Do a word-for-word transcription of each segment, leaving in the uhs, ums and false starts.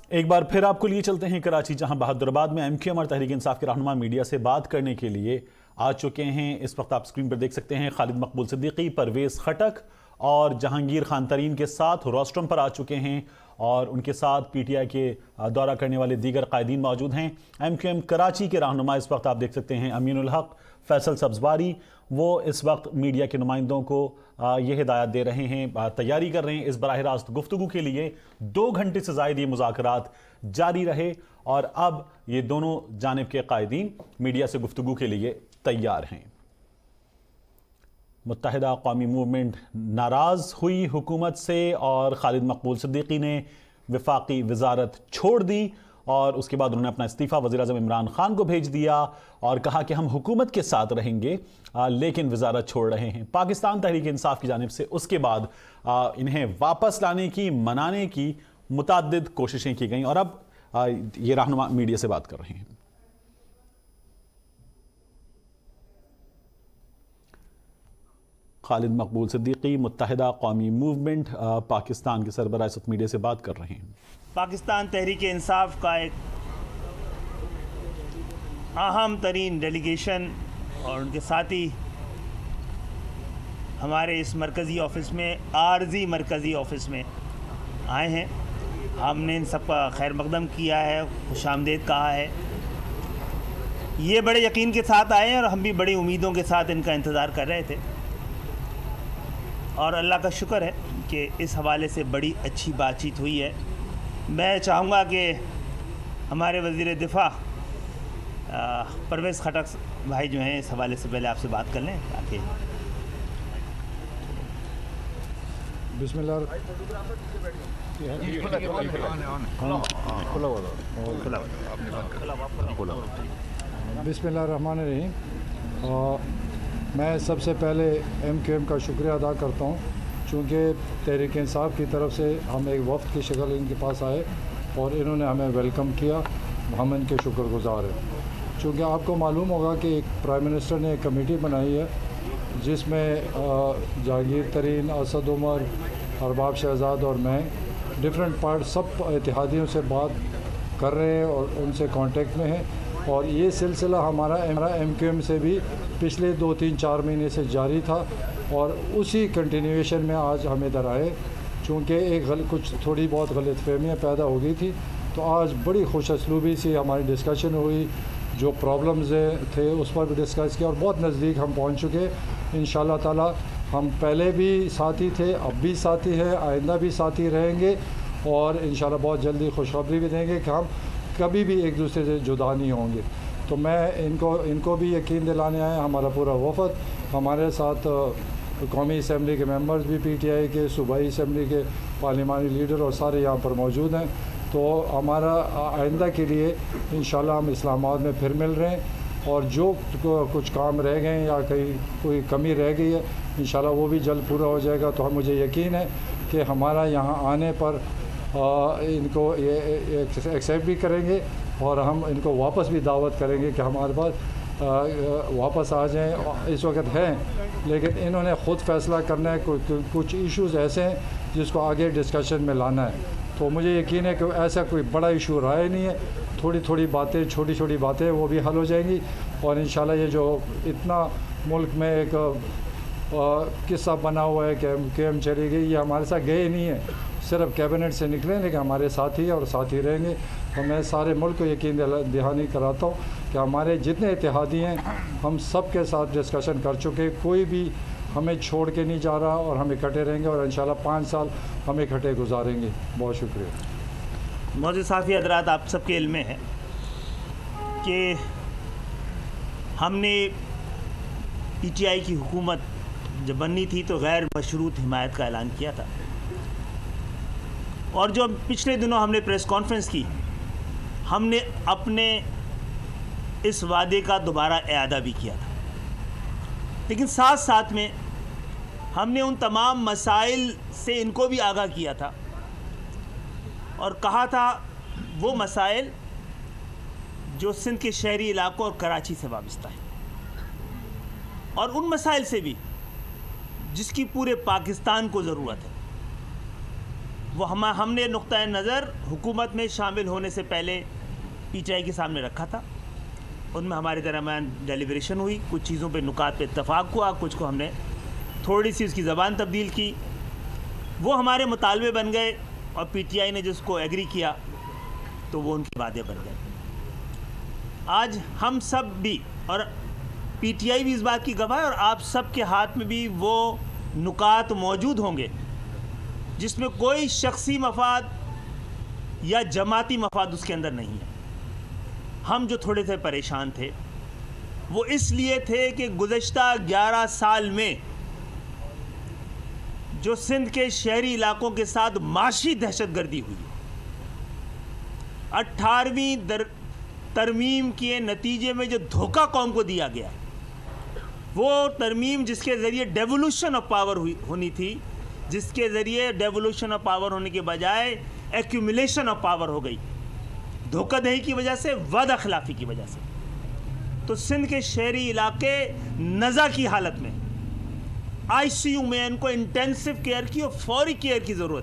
एक बार फिर आपको लिए चलते हैं कराची, जहां बहादुराबाद में एमक्यूएम और तहरीक इंसाफ के रहनुमा मीडिया से बात करने के लिए आ चुके हैं। इस वक्त आप स्क्रीन पर देख सकते हैं खालिद मकबूल सिद्दीकी, परवेज खटक और जहांगीर खान तरीन के साथ रोस्ट्रम पर आ चुके हैं और उनके साथ पीटीआई के दौरा करने वाले दीगर कायदीन मौजूद हैं। एमक्यूएम कराची के रहनुमा इस वक्त आप देख सकते हैं अमीनुल हक फैसल सब्जवारी, वो इस वक्त मीडिया के नुमाइंदों को ये हिदायत दे रहे हैं, तैयारी कर रहे हैं इस बराह रास्त गुफ्तगू के लिए। दो घंटे से ज़ायद ये मुज़ाकरात जारी रहे और अब ये दोनों जानिब के कायदीन मीडिया से गुफ्तगू के लिए तैयार हैं। मुत्तहिदा कौमी मूवमेंट नाराज़ हुई हुकूमत से और खालिद मकबूल सिद्दीकी ने वफाकी वजारत छोड़ दी और उसके बाद उन्होंने अपना इस्तीफ़ा वज़ीर आज़म इमरान खान को भेज दिया और कहा कि हम हुकूमत के साथ रहेंगे आ, लेकिन वजारत छोड़ रहे हैं। पाकिस्तान तहरीक इंसाफ की जानिब से उसके बाद आ, इन्हें वापस लाने की, मनाने की मुतअद्दिद कोशिशें की गई और अब आ, ये रहनुमा मीडिया से बात कर रहे हैं। खालिद मकबूल सिद्दीकी, मुत्तहिदा कौमी मूवमेंट पाकिस्तान के सरबराह इस वक्त मीडिया से बात कर रहे हैं। पाकिस्तान तहरीक इंसाफ का एक अहम तरीन डेलीगेशन और उनके साथी हमारे इस मरकज़ी ऑफ़िस में, आर्जी मरकज़ी ऑफ़िस में आए हैं। हमने इन सब का खैर मकदम किया है, खुशामदीद कहा है। ये बड़े यकीन के साथ आए हैं और हम भी बड़ी उम्मीदों के साथ इनका इंतज़ार कर रहे थे और अल्लाह का शुक्र है कि इस हवाले से बड़ी अच्छी बातचीत हुई है। मैं चाहूँगा कि हमारे वज़ीर दिफ़ा परवेज़ खटक भाई जो हैं इस हवाले से पहले आपसे बात कर लें ताकि बिस्मिल्लाह बिस्मिल्लाहिर्रहमानिर्रहीम। मैं सबसे पहले एमक्यूएम का शुक्रिया अदा करता हूँ, चूँकि तहरीक इंसाफ की तरफ से हम एक वफ़द की शक्ल इनके पास आए और इन्होंने हमें वेलकम किया, हम इनके शुक्रगुज़ार हैं। चूँकि आपको मालूम होगा कि एक प्राइम मिनिस्टर ने एक कमेटी बनाई है जिसमें जहांगीर तरीन, असद उमर, अरबाब शहजाद और मैं डिफरेंट पार्ट सब इत्तेहादियों से बात कर रहे हैं और उनसे कांटेक्ट में हैं और ये सिलसिला हमारा हमारा एमक्यूएम से भी पिछले दो तीन चार महीने से जारी था और उसी कंटिन्यूएशन में आज हम इधर आए। चूँकि एक गल कुछ थोड़ी बहुत गलतफहमियाँ पैदा हो गई थी तो आज बड़ी खुश असलूबी से हमारी डिस्कशन हुई, जो प्रॉब्लम्स थे उस पर भी डिस्कस किया और बहुत नज़दीक हम पहुँच चुके। इंशाअल्लाह ताला हम पहले भी साथी थे, अब भी साथी है, आइंदा भी साथी रहेंगे और इंशाअल्लाह बहुत जल्दी खुशखबरी भी देंगे कि हम कभी भी एक दूसरे से जुदा नहीं होंगे। तो मैं इनको इनको भी यकीन दिलाने आए, हमारा पूरा वफ़द, हमारे साथ कौमी असम्बली के मेंबर्स भी, पीटीआई के सूबाई असम्बली के पार्लिमानी लीडर और सारे यहाँ पर मौजूद हैं। तो हमारा आइंदा के लिए इंशाअल्लाह हम इस्लामाबाद में फिर मिल रहे हैं और जो कुछ काम रह गए या कहीं कोई कमी रह गई है इंशाअल्लाह वो भी जल्द पूरा हो जाएगा। तो हम मुझे यकीन है कि हमारा यहाँ आने पर आ, इनको ये एक्सेप्ट भी करेंगे और हम इनको वापस भी दावत करेंगे कि हमारे पास आ, वापस आ जाएं। इस वक्त हैं लेकिन इन्होंने ख़ुद फ़ैसला करना है, कुछ इश्यूज़ ऐसे हैं जिसको आगे डिस्कशन में लाना है। तो मुझे यकीन है कि ऐसा कोई बड़ा इशू रहा ही नहीं है, थोड़ी थोड़ी बातें, छोटी छोटी बातें वो भी हल हो जाएंगी और इंशाल्लाह ये जो इतना मुल्क में एक किस्सा बना हुआ है कि एमक्यूएम चली गई, ये हमारे साथ गए नहीं है, सिर्फ कैबिनेट से निकले लेकिन हमारे साथी और साथी रहेंगे। तो मैं सारे मुल्क को यकीन दहानी कराता हूँ कि हमारे जितने इत्तेहादी हैं हम सब के साथ डिस्कशन कर चुके, कोई भी हमें छोड़ के नहीं जा रहा और हम इकट्ठे रहेंगे और इंशाल्लाह पाँच साल हम इकट्ठे गुजारेंगे। बहुत शुक्रिया। मौजूद साफ़ी हज़रात, आप सबके इल्म में है कि हमने पीटीआई की हुकूमत जब बननी थी तो गैर मशरूत हिमायत का ऐलान किया था और जो पिछले दिनों हमने प्रेस कॉन्फ्रेंस की, हमने अपने इस वादे का दोबारा इआदा भी किया था, लेकिन साथ साथ में हमने उन तमाम मसाइल से इनको भी आगाह किया था और कहा था वो मसाइल जो सिंध के शहरी इलाकों और कराची से वाबस्ता है और उन मसाइल से भी जिसकी पूरे पाकिस्तान को ज़रूरत है, वो हम हमने नुक्ता नज़र हुकूमत में शामिल होने से पहले पी टी आई के सामने रखा था। उनमें हमारे दरमियान डेलिब्रेशन हुई, कुछ चीज़ों पे नुकात पे इत्तफाक हुआ, कुछ को हमने थोड़ी सी उसकी ज़बान तब्दील की, वो हमारे मुतालबे बन गए और पी टी आई ने जिसको एग्री किया तो वो उनके वादे बन गए। आज हम सब भी और पी टी आई भी इस बात की गवाह है और आप सब के हाथ में भी वो नुकात मौजूद होंगे जिसमें कोई शख्सी मफाद या जमाती मफाद उसके अंदर नहीं है। हम जो थोड़े से परेशान थे वो इसलिए थे कि गुज़श्ता ग्यारह साल में जो सिंध के शहरी इलाकों के साथ माशी दहशतगर्दी हुई, अट्ठारहवीं तरमीम के नतीजे में जो धोखा कौम को दिया गया, वो तरमीम जिसके ज़रिए डेवोल्यूशन ऑफ पावर हुई होनी थी, जिसके ज़रिए डेवोल्यूशन ऑफ पावर होने के बजाय एक्यूमुलेशन ऑफ पावर हो गई, धोखाधड़ी की वजह से, बदअखलाक़ी की वजह से। तो सिंध के शहरी इलाके नज़ा की हालत में, आई सी यू में इनको इंटेंसिव केयर की और फौरी केयर की ज़रूरत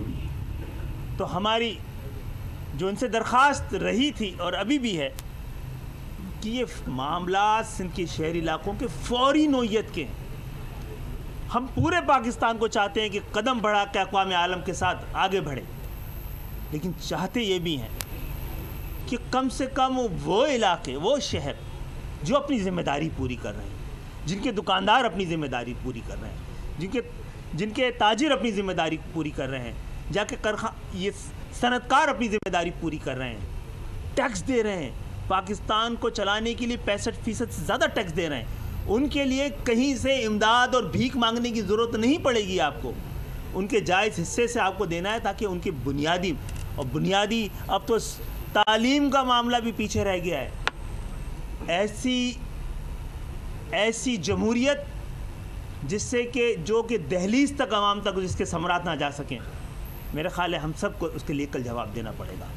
थी। तो हमारी जो इनसे दरख्वास्त रही थी और अभी भी है कि ये मामला सिंध के शहरी इलाकों के फौरी नोयत के हैं। हम पूरे पाकिस्तान को चाहते हैं कि कदम बढ़ा के अक़वाम आलम के साथ आगे बढ़े, लेकिन चाहते ये भी हैं कि कम से कम वो इलाके, वो शहर जो अपनी ज़िम्मेदारी पूरी कर रहे हैं, जिनके दुकानदार अपनी ज़िम्मेदारी पूरी कर रहे हैं, जिनके जिनके ताजिर अपनी ज़िम्मेदारी पूरी कर रहे हैं, जाके करखा ये सनतकार अपनी ज़िम्मेदारी पूरी कर रहे हैं, टैक्स दे रहे हैं, पाकिस्तान को चलाने के लिए पैंसठ फ़ीसद से ज़्यादा टैक्स दे रहे हैं, उनके लिए कहीं से इमदाद और भीख मांगने की ज़रूरत नहीं पड़ेगी आपको। उनके जायज़ हिस्से से आपको देना है ताकि उनकी बुनियादी और बुनियादी अब तो तालीम का मामला भी पीछे रह गया है। ऐसी ऐसी जमहूरियत जिससे कि जो कि दहलीज तक आवाम तक जिसके समरात ना जा सकें, मेरा ख्याल है हम सबको उसके लिए कल जवाब देना पड़ेगा।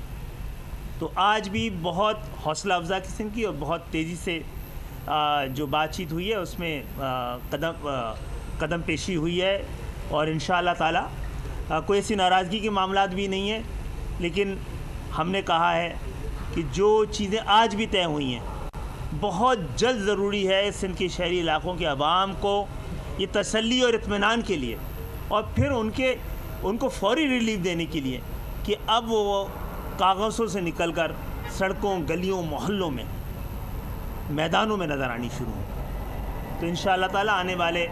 तो आज भी बहुत हौसला अफजा किस्म की और बहुत तेज़ी से आ, जो बातचीत हुई है उसमें आ, कदम आ, कदम पेशी हुई है और इंशाअल्लाह ताला आ, कोई ऐसी नाराज़गी के मामलात भी नहीं है, लेकिन हमने कहा है कि जो चीज़ें आज भी तय हुई हैं बहुत जल्द ज़रूरी है सिंध के शहरी इलाकों के अवाम को ये तसल्ली और इत्मीनान के लिए और फिर उनके उनको फौरी रिलीफ देने के लिए कि अब वो कागज़ों से निकलकर सड़कों, गलियों, मोहल्लों में, मैदानों में नज़र आनी शुरू हो। तो इंशाअल्लाह ताला आने वाले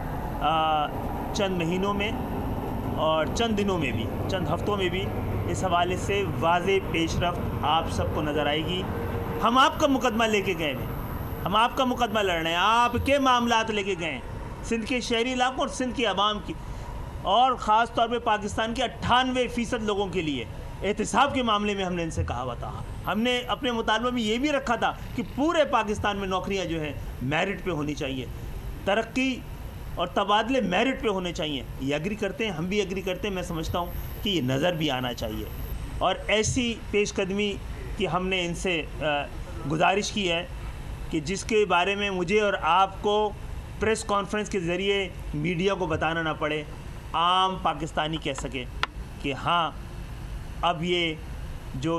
आ, चंद महीनों में और चंद दिनों में भी, चंद हफ्तों में भी इस हवाले से वाज़े पेशरफ्त आप सबको नज़र आएगी। हम आपका मुकदमा लेके गए हैं, हम आपका मुकदमा लड़ रहे हैं, आपके मामलात लेके गए हैं सिंध के शहरी इलाकों और सिंध के अवाम की, और ख़ास तौर पे पाकिस्तान के अट्ठानवे फ़ीसद लोगों के लिए एहतिसाब के मामले में हमने इनसे कहा हुआ था। हमने अपने मुतालबे में ये भी रखा था कि पूरे पाकिस्तान में नौकरियां जो हैं मेरिट पे होनी चाहिए, तरक्की और तबादले मेरिट पे होने चाहिए। ये एग्री करते हैं, हम भी एग्री करते हैं। मैं समझता हूँ कि ये नज़र भी आना चाहिए और ऐसी पेशकदमी की हमने इनसे गुजारिश की है कि जिसके बारे में मुझे और आपको प्रेस कॉन्फ्रेंस के ज़रिए मीडिया को बताना ना पड़े, आम पाकिस्तानी कह सके कि हाँ अब ये जो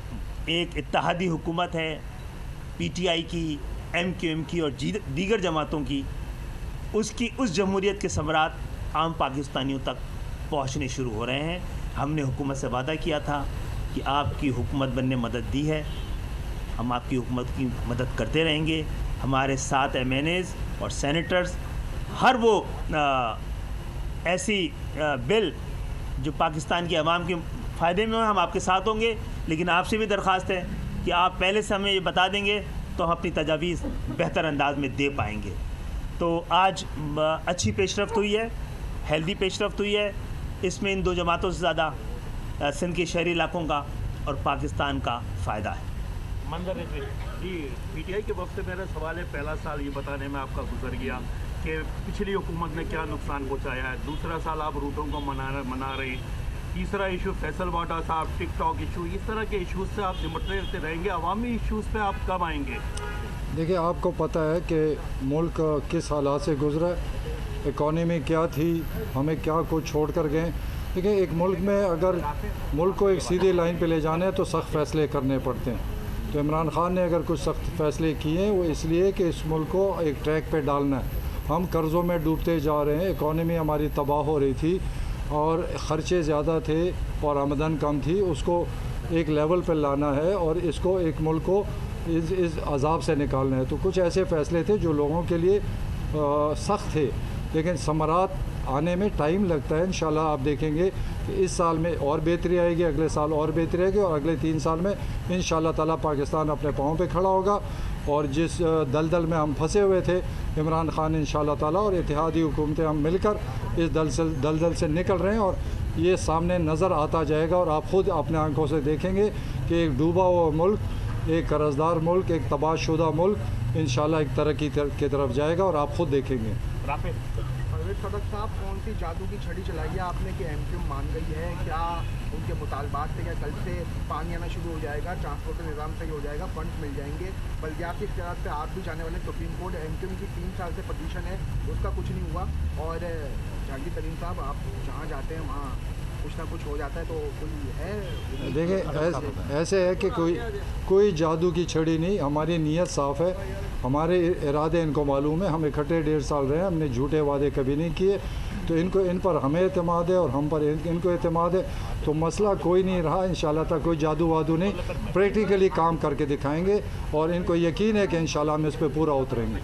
एक इत्तेहादी हुकूमत है पी टी आई की, एम क्यू एम की और दीगर जमातों की, उसकी उस जमहूरियत के समरात आम पाकिस्तानियों तक पहुंचने शुरू हो रहे हैं। हमने हुकूमत से वादा किया था कि आपकी हुकूमत बनने मदद दी है, हम आपकी हुकूमत की मदद करते रहेंगे। हमारे सात एम एन एज़ और सेनेटर्स हर वो आ, ऐसी आ, बिल जो पाकिस्तान के अवाम के फ़ायदे में हो, हम आपके साथ होंगे। लेकिन आपसे भी दरख्वास्त है कि आप पहले से हमें ये बता देंगे तो हम अपनी तजावीज़ बेहतर अंदाज में दे पाएंगे। तो आज अच्छी पेशरफ्त हुई है, हेल्दी पेशरफ्त हुई है। इसमें इन दो जमातों से ज़्यादा सिंध के शहरी इलाकों का और पाकिस्तान का फ़ायदा है। मंजर जी, पी टी आई के वक्त से मेरा सवाल है, पहला साल ये बताने में आपका गुजर गया कि पिछली हुकूमत ने क्या नुकसान पहुँचाया है, दूसरा साल आप रूटों को मना मना रहे, तीसरा इशू फैसल वाटर साहब, टिकटॉक इशू, इस तरह के इशूज़ से आप निपटते रहते रहेंगे। अवामी इशूज़ पे आप कब आएंगे? देखिए, आपको पता है कि मुल्क किस हालात से गुजरा, इकॉनमी क्या थी, हमें क्या कुछ छोड़ कर गए। देखिए, एक मुल्क में अगर मुल्क को एक सीधी लाइन पे ले जाना है तो सख्त फ़ैसले करने पड़ते हैं। तो इमरान खान ने अगर कुछ सख्त फ़ैसले किए हैं वो इसलिए कि इस मुल्क को एक ट्रैक पे डालना है। हम कर्ज़ों में डूबते जा रहे हैं, इकॉनमी हमारी तबाह हो रही थी और ख़र्चे ज़्यादा थे और आमदन कम थी, उसको एक लेवल पर लाना है और इसको एक मुल्क को इस इस अजाब से निकालना है। तो कुछ ऐसे फ़ैसले थे जो लोगों के लिए सख्त थे, लेकिन समरात आने में टाइम लगता है। इंशाल्लाह आप देखेंगे कि इस साल में और बेहतरी आएगी, अगले साल और बेहतरी आएगी और अगले तीन साल में इंशाल्लाह ताला पाकिस्तान अपने पाँव पे खड़ा होगा। और जिस दलदल में हम फंसे हुए थे, इमरान खान इंशाल्लाह ताला और इत्तेहादी हुकूमतें हम मिलकर इस दल से दलदल से निकल रहे हैं और ये सामने नज़र आता जाएगा। और आप ख़ुद अपने आंखों से देखेंगे कि एक डूबा हुआ मुल्क, एक कर्जदार मुल्क, एक तबाहशुदा मुल्क इंशाल्लाह एक तरक्की की तरफ जाएगा और आप ख़ुद देखेंगे। सदक साहब, कौन सी जादू की छड़ी चलाई है आपने कि एमक्यूएम मान गई है? क्या उनके मुतालबात थे? क्या कल से पानी आना शुरू हो जाएगा, ट्रांसपोर्ट का निज़ाम सही हो जाएगा, फंड्स मिल जाएंगे? बल्दियाती इख्तियार पे आप भी जाने वाले सुप्रीम कोर्ट, एमक्यूएम की तीन साल से पोजीशन है, उसका कुछ नहीं हुआ। और जहांगीर तरीन साहब, आप जहाँ जाते हैं वहाँ कुछ ना कुछ हो जाता है, तो कोई है? देखिए, ऐसे, ऐसे है कि कोई कोई जादू की छड़ी नहीं, हमारी नीयत साफ़ है, हमारे इरादे इनको मालूम है। हम इकट्ठे डेढ़ साल रहे, हमने झूठे वादे कभी नहीं किए, तो इनको इन पर हमें एतमाद है और हम पर इन, इनको एतमाद है। तो मसला कोई नहीं रहा, इंशाल्लाह तक कोई जादू वादू नहीं, प्रैक्टिकली काम करके दिखाएंगे और इनको यकीन है कि इंशाल्लाह हम इस पर पूरा उतरेंगे।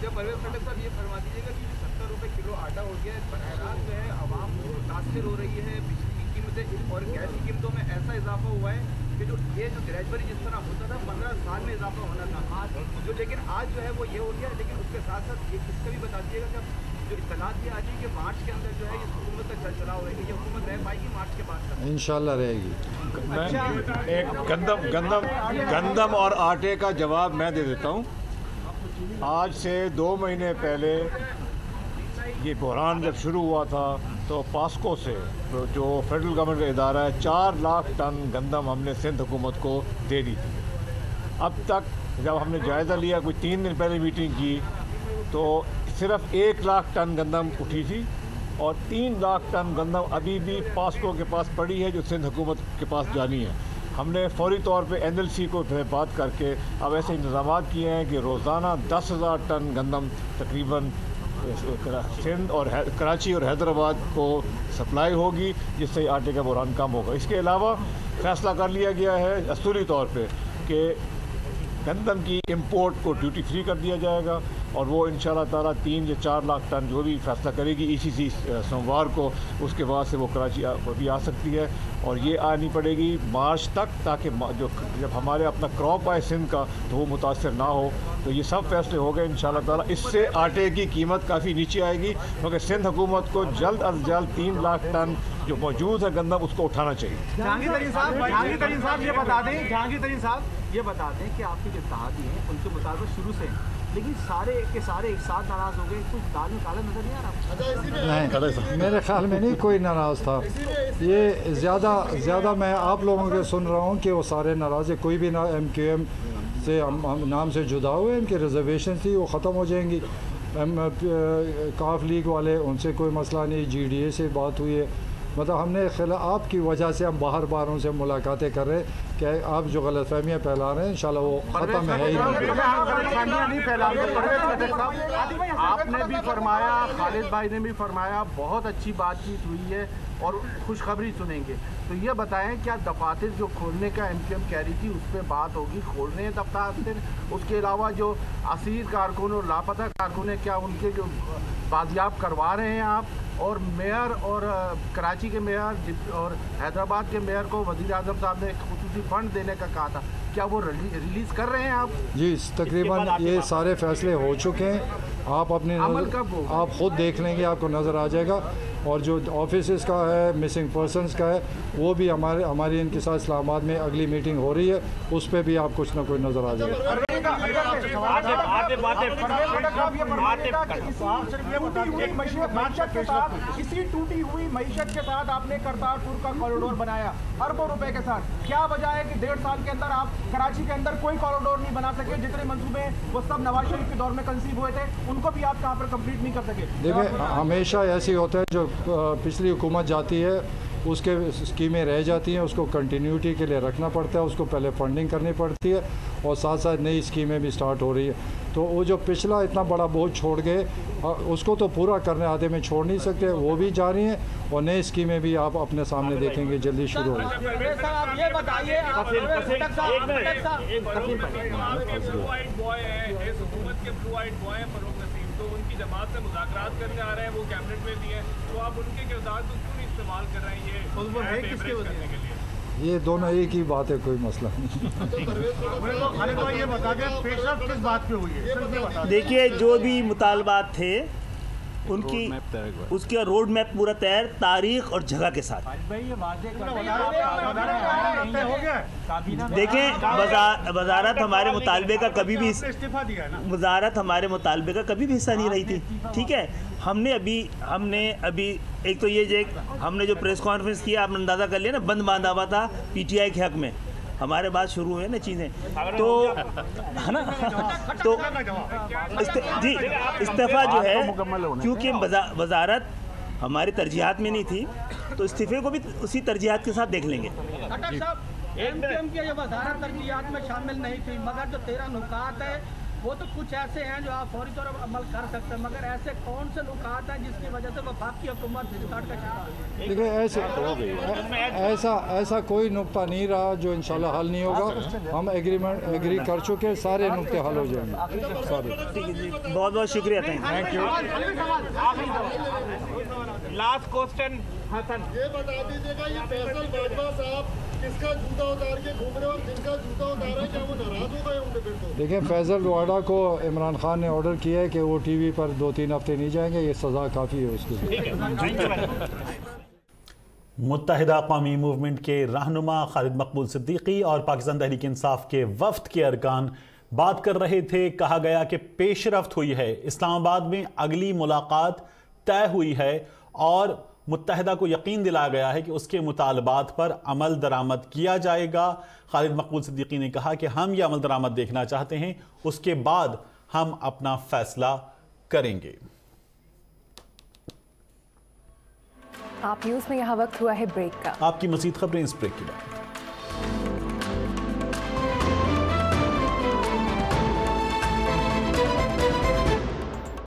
और गैस की कीमतों में ऐसा इजाफा हुआ है कि जो ये जो ग्रेजुअली जिस तरह होता था पंद्रह साल में इजाफा होना था, जो लेकिन आज जो है वो ये हो गया। लेकिन उसके साथ साथ ये इसका भी बता दीजिएगा कि जो इत्तलात ये आ जाए कि मार्च के अंदर जो है ये हुकूमत का चलचला होगी, ये हुकूमत रह पाएगी मार्च के बाद? इंशाल्लाह रहेगी। मैं एक गंदम गंदम गंदम और आटे का जवाब मैं दे देता हूँ। आज से दो महीने पहले ये बहरान जब शुरू हुआ था तो पास्को से, जो फेडरल गवर्नमेंट का इदारा है, चार लाख टन गंदम हमने सिंध हुकूमत को दे दी थी। अब तक जब हमने जायज़ा लिया, कोई तीन दिन पहले मीटिंग की, तो सिर्फ एक लाख टन गंदम उठी थी और तीन लाख टन गंदम अभी भी पास्को के पास पड़ी है जो सिंध हुकूमत के पास जानी है। हमने फौरी तौर पे एन एल सी को बात करके अब ऐसे इंतजाम किए हैं कि रोज़ाना दस हज़ार टन गंदम तकरीबन सिंध और कराची और हैदराबाद को सप्लाई होगी, जिससे आटे का बहरान कम होगा। इसके अलावा फ़ैसला कर लिया गया है असूली तौर पे कि गंदम की इंपोर्ट को ड्यूटी फ्री कर दिया जाएगा और वो इंशाल्लाह ताला तीन या चार लाख टन जो भी फैसला करेगी ई सी सी सोमवार को, उसके बाद से वो कराची भी आ सकती है और ये आनी पड़ेगी मार्च तक, ताकि जो जब हमारे अपना क्रॉप आए सिंध का तो वो मुतासर ना हो। तो ये सब फैसले हो गए इंशाल्लाह ताला। इससे आटे की कीमत काफ़ी नीचे आएगी, क्योंकि सिंध हुकूमत को जल्द अज जल्द तीन लाख टन जो मौजूद है गंदम उसको उठाना चाहिए। जहांगीर तरीन साहब, जहांगीर तरीन साहब ये बता दें जहांगीर तरीन साहब ये बता दें कि आपके जो इत्तेहादी हैं उनके मुताबिक शुरू से, लेकिन सारे के सारे एक साथ नाराज़ हो गए, कुछ दाल में काला नजर नहीं आ रहा? नहीं, मेरे ख्याल में नहीं कोई नाराज़ था। ये ज़्यादा ज़्यादा मैं आप लोगों के सुन रहा हूँ कि वो सारे नाराज़ है। कोई भी ना एम क्यू एम से हम, हम नाम से जुदा हुए, इनकी रिजर्वेशन थी वो ख़त्म हो जाएंगी। एम काफ लीग वाले, उनसे कोई मसला नहीं, जी डी ए से बात हुई है। मतलब हमने खिला आपकी वजह से हम बाहर बाहर उनसे मुलाकातें कर रहे हैं कि आप जो गलतफहमियाँ फैला रहे हैं इंशाल्लाह वो ख़त्म है ही नहीं। आपने भी फरमाया, खालिद भाई ने भी फरमाया, बहुत अच्छी बातचीत हुई है और खुशखबरी सुनेंगे। तो ये बताएं, क्या दफातर जो खोलने का एमक्यूएम कह रही थी उस पर बात होगी, खोलने दफातर? उसके अलावा जो असीर कारकुन और लापता कारकुन है, क्या उनके जो बाजियाब करवा रहे हैं आप? और मेयर और कराची के मेयर और हैदराबाद के मेयर को वज़ीर आज़म साहब ने खुसूसी फंड देने का कहा था, क्या वो रिलीज़ कर रहे हैं आप? जी, तकरीबन ये सारे फैसले हो चुके हैं। आप अपने अमल कब होगा? आप ख़ुद देख लेंगे, आपको नज़र आ जाएगा। और जो ऑफिस का है, मिसिंग पर्सनस का है, वो भी हमारे हमारी इनके साथ इस्लामाबाद में अगली मीटिंग हो रही है, उस पर भी आप कुछ ना कुछ नज़र आ जाएगा। इसी टूटी हुई मईशत के साथ आपने करतारपुर का कॉरिडोर बनाया अरबों रुपए के साथ। क्या वजह है कि डेढ़ साल के अंदर आप कराची के अंदर कोई कॉरिडोर नहीं बना सके? जितने मंसूबे वो सब नवाज शरीफ के दौर में कंसीव हुए थे, उनको भी आप यहाँ पर कंप्लीट नहीं कर सके। देखिए, हमेशा ऐसे होता है, जो पिछली हुकूमत जाती है उसके स्कीमें रह जाती हैं, उसको कंटिन्यूटी के लिए रखना पड़ता है, उसको पहले फंडिंग करनी पड़ती है और साथ साथ नई स्कीमें भी स्टार्ट हो रही है। तो वो जो पिछला इतना बड़ा बोझ छोड़ गए उसको तो पूरा करने आधे में छोड़ नहीं सकते, वो भी जारी हैं और नई स्कीमें भी आप अपने सामने देखेंगे जल्दी शुरू होगी। तो उनकी जमात से मुज़ाकरात करने आ रहे हैं, वो कैबिनेट में भी हैं, तो आप उनके किरदार को क्यों नहीं इस्तेमाल कर रहे हैं ये किसके करने के लिए? ये दोनों एक ही बात है, कोई मसला नहीं। देखिए, जो भी मुतालबात थे उनकी उसका रोड मैप पूरा तैयार, तारीख और जगह के साथ। देखें, वजारत हमारे मुतालबे का कभी भी वजारत हमारे मुतालबे का कभी भी हिस्सा नहीं रही थी। ठीक है, हमने अभी हमने अभी एक तो ये जो हमने जो प्रेस कॉन्फ्रेंस किया, आपने अंदाज़ा कर लिया ना, बंद बांधा हुआ था पीटीआई के हक में, हमारे बाद शुरू हुए ना चीज़ें, तो है ना, तो इस्ते, जी इस्तीफ़ा जो है, क्योंकि वजारत हमारी तरजीहात में नहीं थी, तो इस्तीफ़े को भी उसी तरजीहात के साथ देख लेंगे। एमक्यूएम की ये वजारत तरजीहात में शामिल नहीं थी, मगर जो तेरह नुकात है वो तो कुछ ऐसे हैं जो आप फौरी तौर पर अमल कर सकते हैं, मगर ऐसे कौन से नुकात हैं जिसकी वजह से वफाकी हुकूमत रिकॉर्ड का शिकार है? देखिए, ऐसे ऐसा ऐसा कोई नुक्ता नहीं रहा जो इंशाल्लाह हल नहीं होगा। हम एग्रीमेंट एग्री कर चुके, सारे नुक्ते हल हो जाएंगे सारे। बहुत बहुत शुक्रिया, thank you. Last question Hasan, ये बता दीजिएगा, ये फैसल बाजवा साहब किसका जूता उतार के घूम रहे और जिनका जूता उतारा है, क्या वो नाराज हो गए होंगे? फिर तो देखिए, फैसल वाडा को इमरान खान ने ऑर्डर किया है कि वो टीवी पर दो तीन हफ्ते नहीं जाएंगे, ये सज़ा काफ़ी है उसके। मुत्तहिदा कौमी मूवमेंट के रहनुमा खालिद मकबूल सिद्दीकी और पाकिस्तान तहरीक इंसाफ के वफ्द के अरकान बात कर रहे थे। कहा गया कि पेशरफ्त हुई है, इस्लामाबाद में अगली मुलाकात तय हुई है और मुत्तहिदा को यकीन दिलाया गया है कि उसके मुतालबात पर अमल दरामद किया जाएगा। खालिद मकबूल सिद्दीकी ने कहा कि हम यह अमल दरामद देखना चाहते हैं, उसके बाद हम अपना फैसला करेंगे। आप न्यूज़ में यहाँ वक्त हुआ है ब्रेक का। आपकी मज़ीद खबरें इस ब्रेक के बाद।